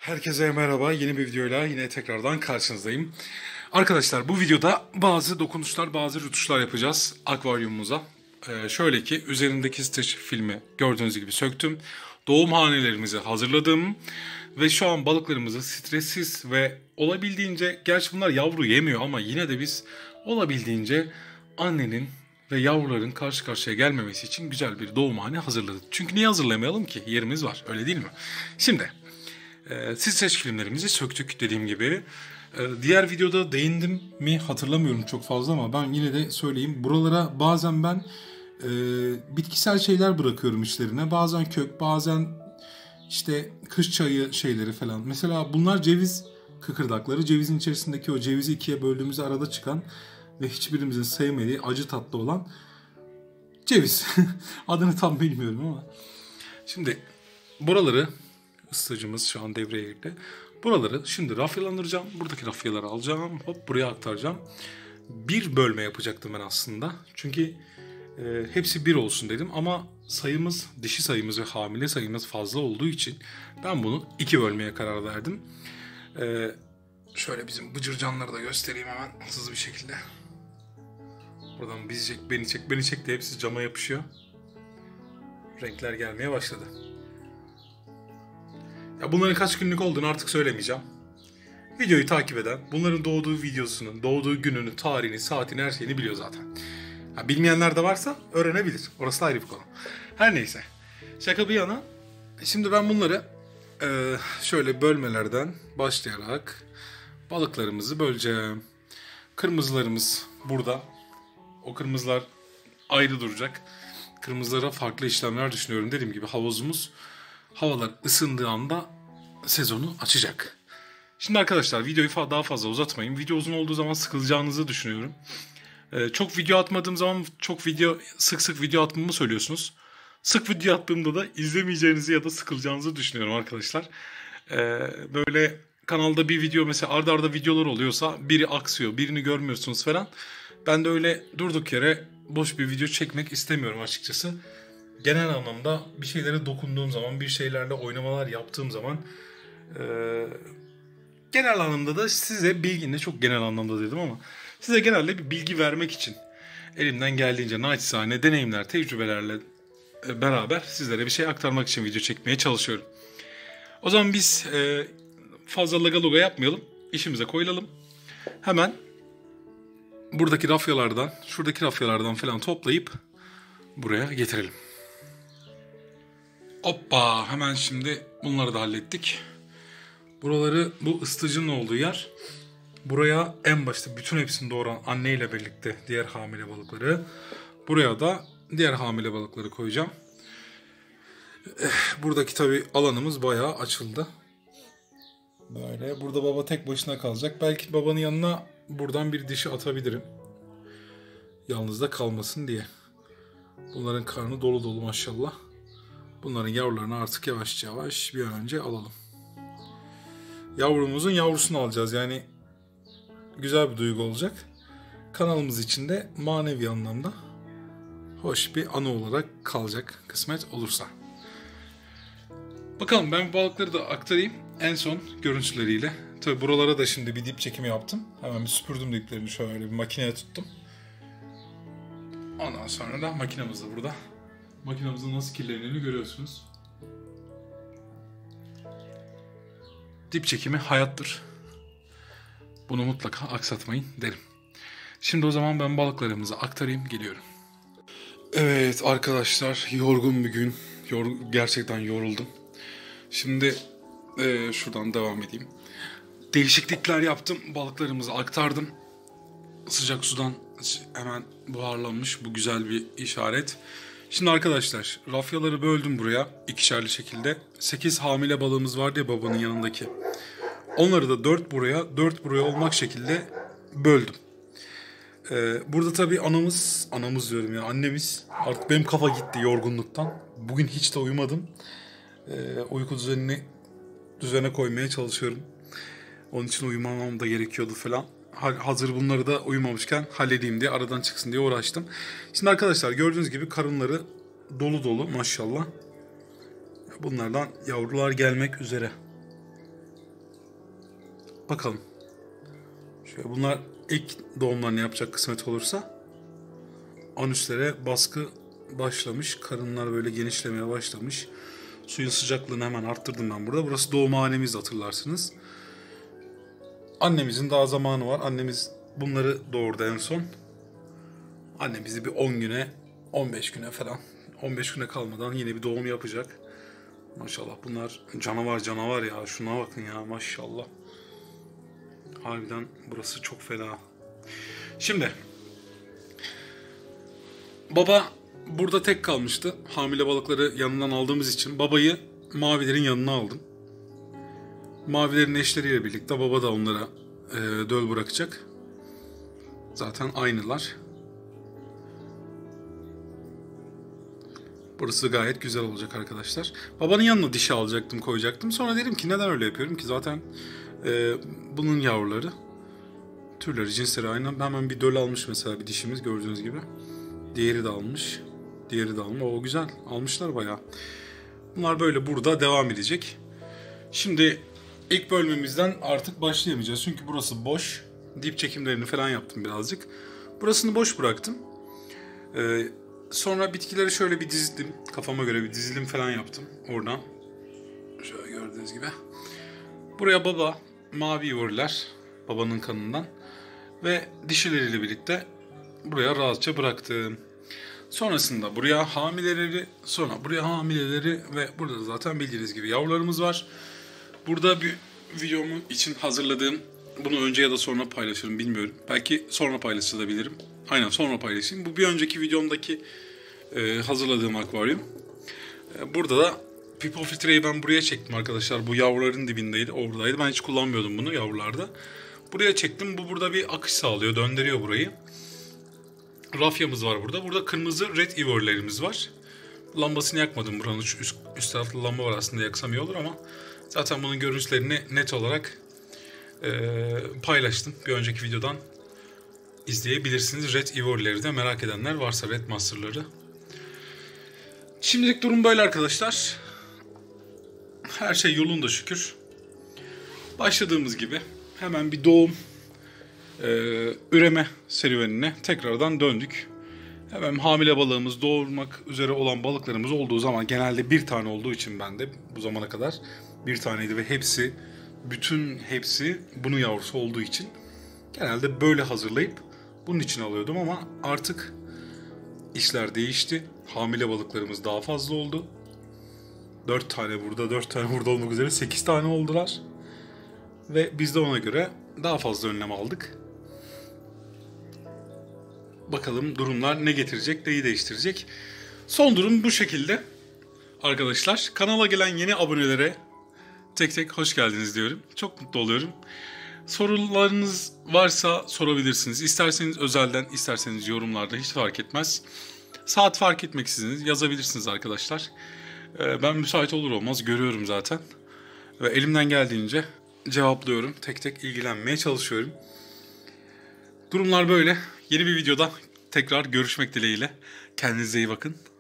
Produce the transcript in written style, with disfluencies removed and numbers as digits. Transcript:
Herkese merhaba. Yeni bir videoyla yine tekrardan karşınızdayım. Arkadaşlar bu videoda bazı dokunuşlar, bazı rötuşlar yapacağız akvaryumumuza. Şöyle ki üzerindeki streç filmi gördüğünüz gibi söktüm. Doğum hanelerimizi hazırladım. Ve şu an balıklarımızı stressiz ve olabildiğince, gerçi bunlar yavru yemiyor ama yine de biz olabildiğince annenin ve yavruların karşı karşıya gelmemesi için güzel bir doğumhane hazırladık. Çünkü niye hazırlamayalım ki? Yerimiz var, öyle değil mi? Şimdi streç filmlerimizi söktük dediğim gibi. Diğer videoda değindim mi hatırlamıyorum çok fazla ama ben yine de söyleyeyim. Buralara bazen ben bitkisel şeyler bırakıyorum işlerine. Bazen kök, bazen işte kış çayı şeyleri falan. Mesela bunlar ceviz kıkırdakları. Cevizin içerisindeki o cevizi ikiye böldüğümüzde arada çıkan ve hiçbirimizin sevmediği acı tatlı olan ceviz. Adını tam bilmiyorum ama. Şimdi buraları ısıtıcımız şu an devreye girdi. Buraları şimdi rafyalandıracağım. Buradaki rafyaları alacağım. Hop buraya aktaracağım. Bir bölme yapacaktım ben aslında. Çünkü hepsi bir olsun dedim ama sayımız, dişi sayımız ve hamile sayımız fazla olduğu için ben bunu iki bölmeye karar verdim. Şöyle bizim bıcırcanları da göstereyim hemen hızlı bir şekilde. Buradan bizi çek, beni çek, beni çek diye hepsi cama yapışıyor. Renkler gelmeye başladı. Ya bunların kaç günlük olduğunu artık söylemeyeceğim. Videoyu takip eden, bunların doğduğu videosunun, doğduğu gününü, tarihini, saatini, her şeyini biliyor zaten. Ha, bilmeyenler de varsa öğrenebilir. Orası da ayrı bir konu. Her neyse. Şaka bir yana. Şimdi ben bunları şöyle bölmelerden başlayarak balıklarımızı böleceğim. Kırmızılarımız burada. O kırmızılar ayrı duracak. Kırmızılara farklı işlemler düşünüyorum. Dediğim gibi havuzumuz havalar ısındığı anda sezonu açacak. Şimdi arkadaşlar videoyu daha fazla uzatmayayım. Video uzun olduğu zaman sıkılacağınızı düşünüyorum. Çok video atmadığım zaman sık sık video atmamı söylüyorsunuz. Sık video attığımda da izlemeyeceğinizi ya da sıkılacağınızı düşünüyorum arkadaşlar. Böyle kanalda bir video mesela arda arda videolar oluyorsa biri aksıyor, birini görmüyorsunuz falan. Ben de öyle durduk yere boş bir video çekmek istemiyorum açıkçası. Genel anlamda bir şeylere dokunduğum zaman, bir şeylerle oynamalar yaptığım zaman genel anlamda da size bilgi, ne çok genel anlamda dedim ama size genelde bir bilgi vermek için elimden geldiğince naçizane deneyimler, tecrübelerle beraber sizlere bir şey aktarmak için video çekmeye çalışıyorum. O zaman biz fazla lagaluga yapmayalım, işimize koyulalım. Hemen buradaki rafyalardan, şuradaki rafyalardan falan toplayıp buraya getirelim. Hoppa, hemen şimdi bunları da hallettik. Buraları, bu ısıtıcının olduğu yer. Buraya en başta bütün hepsini doğuran anneyle birlikte diğer hamile balıkları. Buraya da diğer hamile balıkları koyacağım. Buradaki tabii alanımız bayağı açıldı. Böyle burada baba tek başına kalacak. Belki babanın yanına buradan bir dişi atabilirim. Yalnız da kalmasın diye. Bunların karnı dolu dolu maşallah. Bunların yavrularını artık yavaş yavaş bir an önce alalım. Yavrumuzun yavrusunu alacağız. Yani güzel bir duygu olacak. Kanalımız için de manevi anlamda hoş bir anı olarak kalacak kısmet olursa. Bakalım, ben balıkları da aktarayım en son görüntüleriyle. Tabi buralara da şimdi bir dip çekimi yaptım. Hemen bir süpürdüm diplerini, şöyle bir makineye tuttum. Ondan sonra da makinemiz de burada. Makinemizin nasıl kirlendiğini görüyorsunuz. Dip çekimi hayattır. Bunu mutlaka aksatmayın derim. Şimdi o zaman ben balıklarımızı aktarayım, geliyorum. Evet arkadaşlar, yorgun bir gün. Gerçekten yoruldum. Şimdi şuradan devam edeyim. Değişiklikler yaptım. Balıklarımızı aktardım. Sıcak sudan hemen buharlanmış. Bu güzel bir işaret. Şimdi arkadaşlar rafyaları böldüm buraya ikişerli şekilde. 8 hamile balığımız vardı ya babanın yanındaki. Onları da 4 buraya olmak şekilde böldüm. Burada tabii anamız diyorum ya, annemiz, artık benim kafa gitti yorgunluktan. Bugün hiç de uyumadım. Uyku düzene koymaya çalışıyorum. Onun için uyumamam da gerekiyordu falan. Hazır bunları da uyumamışken halledeyim diye, aradan çıksın diye uğraştım. Şimdi arkadaşlar gördüğünüz gibi karınları dolu dolu maşallah. Bunlardan yavrular gelmek üzere. Bakalım. Şöyle bunlar ilk doğumlarını yapacak kısmet olursa. Anüslere baskı başlamış. Karınlar böyle genişlemeye başlamış. Suyun sıcaklığını hemen arttırdım ben burada. Burası doğumhanemiz, hatırlarsınız. Annemizin daha zamanı var. Annemiz bunları doğurdu en son. Annemizi bir 10 güne, 15 güne falan, 15 güne kalmadan yine bir doğum yapacak. Maşallah bunlar canavar ya. Şuna bakın ya, maşallah. Harbiden burası çok fena. Şimdi baba burada tek kalmıştı. Hamile balıkları yanından aldığımız için babayı mavilerin yanına aldım. Mavilerin eşleriyle birlikte baba da onlara döl bırakacak. Zaten aynılar. Burası gayet güzel olacak arkadaşlar. Babanın yanına dişi alacaktım, koyacaktım. Sonra dedim ki neden öyle yapıyorum ki, zaten bunun yavruları, türleri, cinsleri aynı. Hemen bir döl almış mesela bir dişimiz, gördüğünüz gibi. Diğeri de almış. Diğeri de almış. O güzel. Almışlar bayağı. Bunlar böyle burada devam edecek. Şimdi ilk bölmemizden artık başlayamayacağız. Çünkü burası boş. Dip çekimlerini falan yaptım birazcık. Burasını boş bıraktım. Sonra bitkileri şöyle bir dizdim. Kafama göre bir dizilim falan yaptım oradan. Şöyle gördüğünüz gibi. Buraya baba, mavi yuvurlar babanın kanından ve dişileriyle birlikte buraya rahatça bıraktım. Sonrasında buraya hamileleri, sonra buraya hamileleri ve burada da zaten bildiğiniz gibi yavrularımız var. Burada bir videomu için hazırladığım, bunu önce ya da sonra paylaşırım bilmiyorum. Belki sonra paylaşabilirim. Aynen, sonra paylaşayım. Bu bir önceki videomdaki hazırladığım akvaryum. Burada da pipo filtreyi ben buraya çektim arkadaşlar. Bu yavruların dibindeydi, oradaydı. Ben hiç kullanmıyordum bunu yavrularda. Buraya çektim. Bu burada bir akış sağlıyor, döndürüyor burayı. Rafyamız var burada. Burada kırmızı red ivorlerimiz var. Lambasını yakmadım buranın. Üst tarafta lamba var, aslında yaksam iyi olur ama zaten bunun görüntülerini net olarak paylaştım. Bir önceki videodan izleyebilirsiniz. Red ivorleri de merak edenler varsa, red masterları. Şimdilik durum böyle arkadaşlar. Her şey yolunda şükür. Başladığımız gibi hemen bir doğum, üreme serüvenine tekrardan döndük. Hemen hamile balığımız, doğurmak üzere olan balıklarımız olduğu zaman, genelde bir tane olduğu için ben de bu zamana kadar bir taneydi ve bütün hepsi bunun yavrusu olduğu için genelde böyle hazırlayıp bunun için alıyordum ama artık işler değişti. Hamile balıklarımız daha fazla oldu. 4 tane burada, 4 tane burada olmak üzere 8 tane oldular. Ve biz de ona göre daha fazla önlem aldık. Bakalım durumlar ne getirecek, neyi değiştirecek. Son durum bu şekilde. Arkadaşlar, kanala gelen yeni abonelere tek tek hoş geldiniz diyorum. Çok mutlu oluyorum. Sorularınız varsa sorabilirsiniz. İsterseniz özelden, isterseniz yorumlarda, hiç fark etmez. Saat fark etmeksizin yazabilirsiniz arkadaşlar. Ben müsait olur olmaz görüyorum zaten. Ve elimden geldiğince cevaplıyorum. Tek tek ilgilenmeye çalışıyorum. Durumlar böyle. Yeni bir videoda tekrar görüşmek dileğiyle. Kendinize iyi bakın.